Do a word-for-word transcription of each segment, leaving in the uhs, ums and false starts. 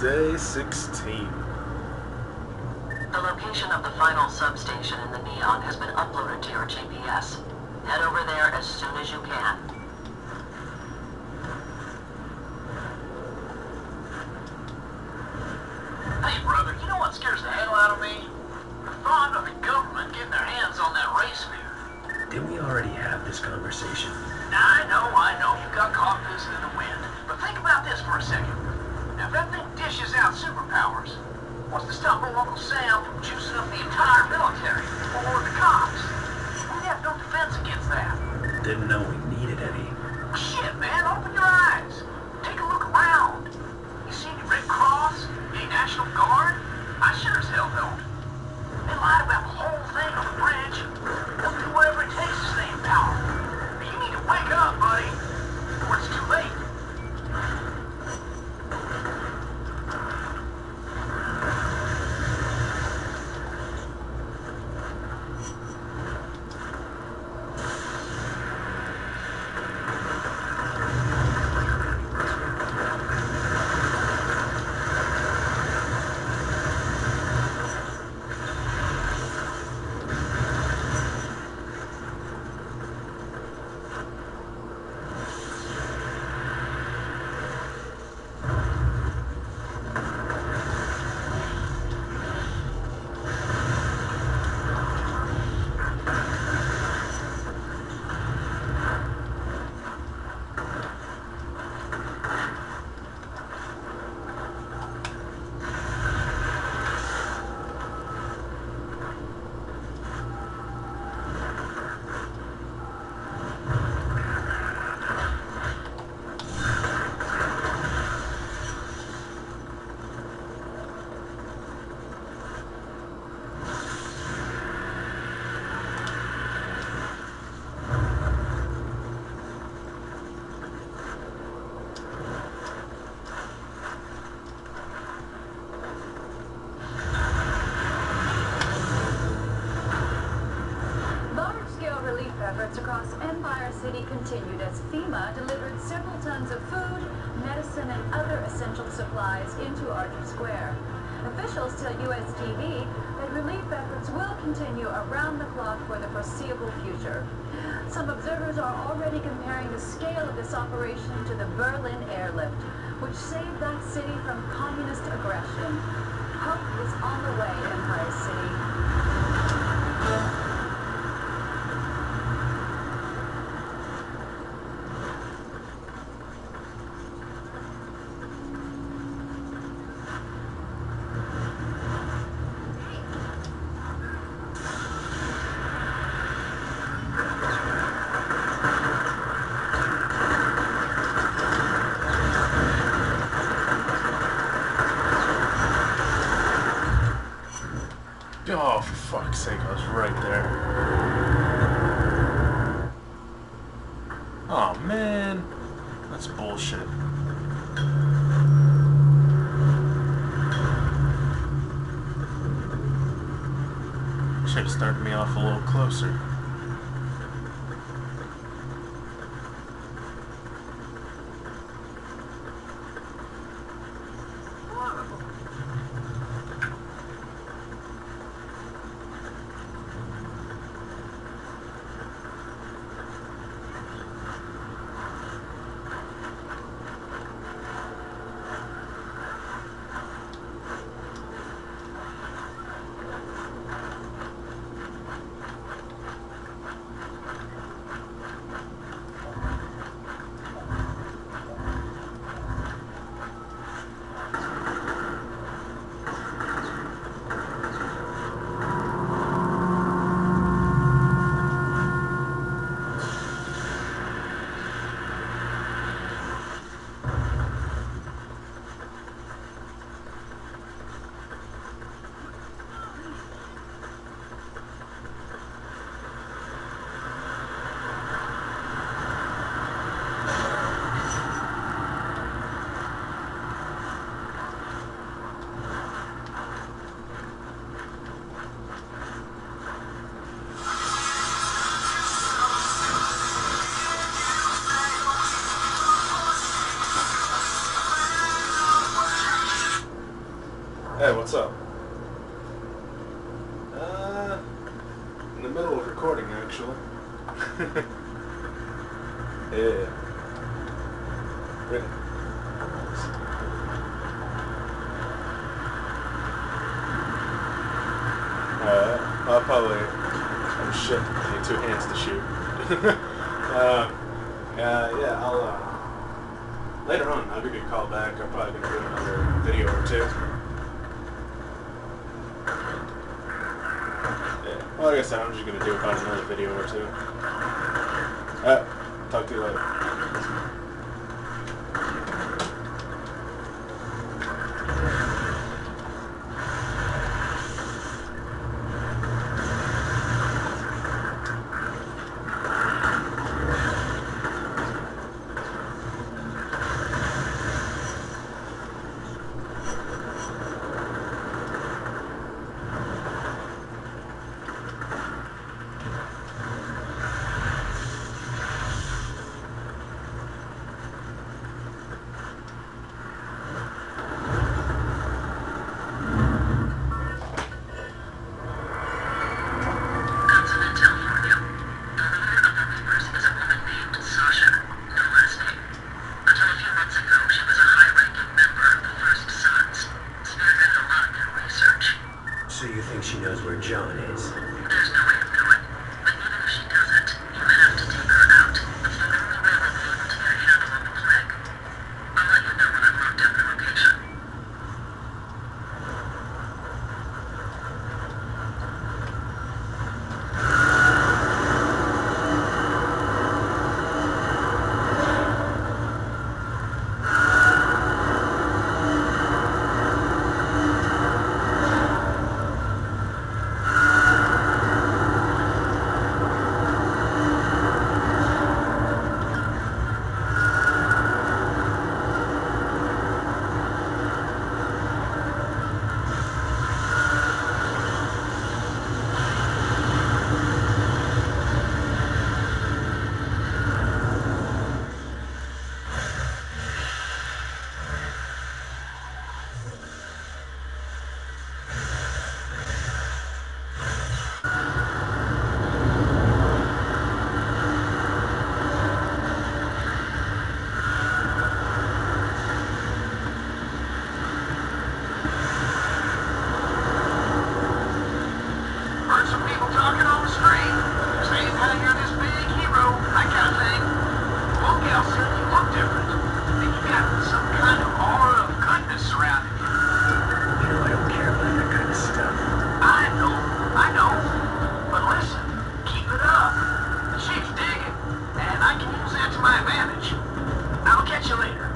Day sixteen. The location of the final substation in the Neon has been uploaded to your G P S. Head over there as soon as you can. Hey, brother, you know what scares the hell out of me? The thought of the government getting their hands on that race sphere. Didn't we already have this conversation? I know, I know, you got caught pissing in the wind. But think about this for a second. Now, if that thing dishes out superpowers, what's to stop old Uncle Sam from juicing up the entire military? Or the cops? We have no defense against that. Didn't know we needed any. Shit, man, open your eyes. Take a look around. You see any Red Cross? Any National Guard? I sure as hell don't. They lied about the whole thing on the bridge. They'll do whatever it takes to stay in power. But you need to wake up, buddy, before it's too late. Efforts across Empire City continued as FEMA delivered several tons of food, medicine, and other essential supplies into Archer Square. Officials tell U S T V that relief efforts will continue around the clock for the foreseeable future. Some observers are already comparing the scale of this operation to the Berlin airlift, which saved that city from communist aggression. Hope is on the way, Empire City. Oh, for fuck's sake, I was right there. Oh, man. That's bullshit. Should have started me off a little closer. Hey, what's up? Uh, in the middle of recording, actually. Yeah. Really? Uh, I'll probably... Oh shit, I need two hands to shoot. uh, uh, yeah, I'll, uh... Later on, I'll give you a call back. I'm probably gonna do another video or two. Yeah, well, like I said, I'm just gonna do about another video or two. Uh, talk to you later. So you think she knows where John is? There's no way of knowing. But even if she doesn't, you have to take her out. It's the only way we'll be able to get a handle on the plague. I'll let you know when I've looked at the location. Heard some people talking on the street, saying how you're this big hero, that kind of thing. Look, Elsa, you look different. And you got some kind of aura of goodness surrounding you. You know I don't care about that kind of stuff. I know, I know. But listen, keep it up. The chick's digging, and I can use that to my advantage. I'll catch you later.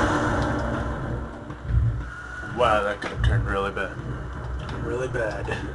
Wow, that could have turned really bad. Really bad.